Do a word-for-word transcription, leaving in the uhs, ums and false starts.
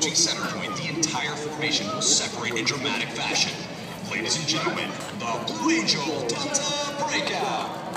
approaching center point, the entire formation will separate in dramatic fashion. Ladies and gentlemen, the Blue Angel Delta Breakout.